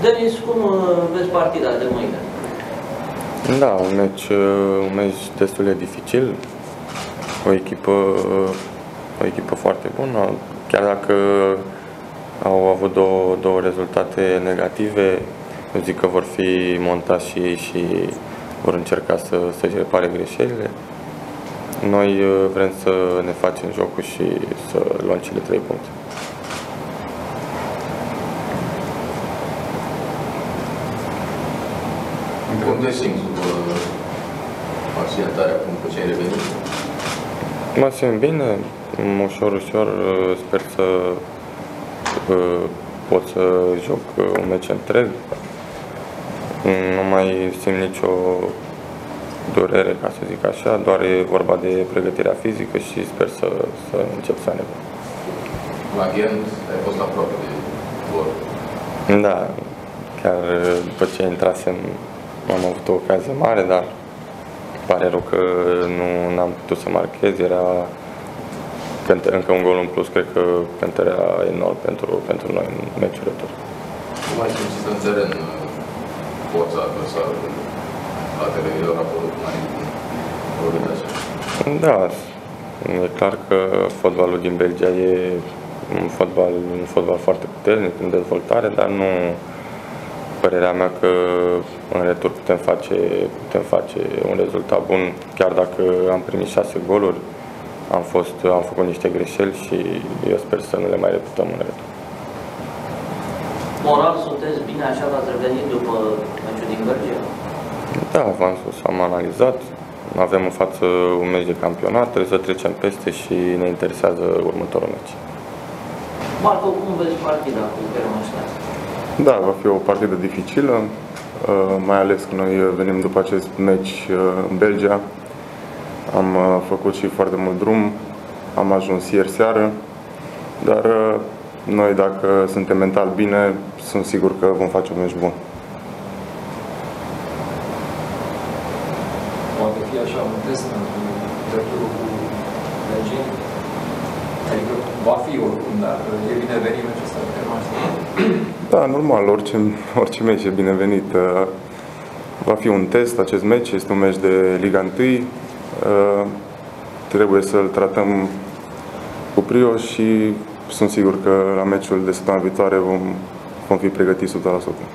Denis, cum vezi partida de mâine? Da, un meci destul de dificil, o echipă foarte bună, chiar dacă au avut două rezultate negative, eu zic că vor fi montați și ei și vor încerca să-și repare greșelile. Noi vrem să ne facem jocul și să luăm cele 3 puncte. Cum te simți după accidentarea, cum cu ce ai revenit? Mă simt bine, ușor, sper să pot să joc un meci întreg. Nu mai simt nicio durere, ca să zic așa, doar e vorba de pregătirea fizică și sper să încep să aleg. La Ghent ai fost aproape de gol. Da, chiar după ce intrasem am avut o ocazie mare, dar pare rău că nu am putut să marchez. Era încă un gol în plus, cred că cântărea enorm pentru noi în meciul retur. Cum ai simțit în teren forța adversarului la televizor, raportul cum ai vorbit așa? Da, e clar că fotbalul din Belgia e un fotbal foarte puternic, în dezvoltare, dar nu părerea mea că în retur putem face un rezultat bun, chiar dacă am primit 6 goluri, am făcut niște greșeli și eu sper să nu le mai repetăm în retur. Moral, sunteți bine, așa v-ați revenit după meciul din Belgia? Da, v-am spus, am analizat, avem în față un meci de campionat, trebuie să trecem peste și ne interesează următorul meci. Marco, cum vezi partida cu Cremonese? Da, va fi o partidă dificilă, mai ales că noi venim după acest meci în Belgia. Am făcut și foarte mult drum, am ajuns ieri seară, dar noi, dacă suntem mental bine, sunt sigur că vom face un meci bun. Poate fi așa un test pentru dreptul cu belgieni? Adică va fi oricum, dar e binevenit meciul ăsta de Cremonese. Da, normal, orice meci e binevenit. Va fi un test, acest meci este un meci de Liga 1. Trebuie să-l tratăm cu brio și sunt sigur că la meciul de săptămâna viitoare vom fi pregătiți 100%.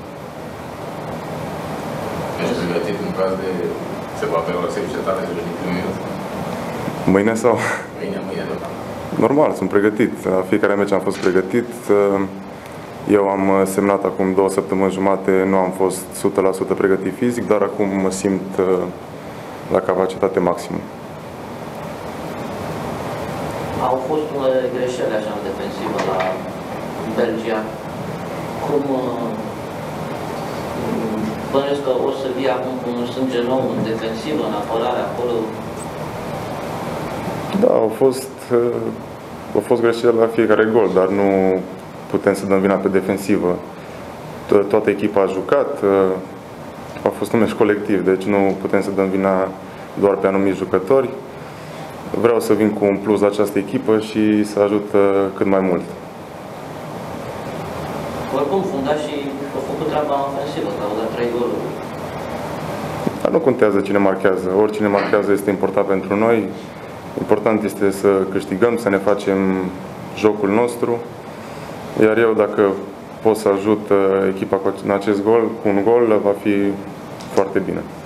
Ești pregătit în caz de se va avea o securitate să veni primul minut? Mâine sau? Mâine, da. Normal, sunt pregătit. La fiecare meci am fost pregătit. Eu am semnat acum 2 săptămâni jumate, nu am fost 100% pregătit fizic, dar acum mă simt la capacitate maximă. Au fost unele greșeli așa în defensivă la Belgia. Cum bănuiesc că o să vii acum cu un sânge nou în defensivă, în apărare acolo? Da, au fost greșeli la fiecare gol, dar nu putem să dăm vina pe defensivă. Toată echipa a jucat, a fost un meci colectiv, deci nu putem să dăm vina doar pe anumiți jucători. Vreau să vin cu un plus la această echipă și să ajut cât mai mult. Oricum, fundașii au făcut treaba ofensivă, că au dat 3 goluri. Dar nu contează cine marchează. Oricine marchează este important pentru noi. Important este să câștigăm, să ne facem jocul nostru. Iar eu, dacă pot să ajut echipa în acest gol, cu un gol, va fi foarte bine.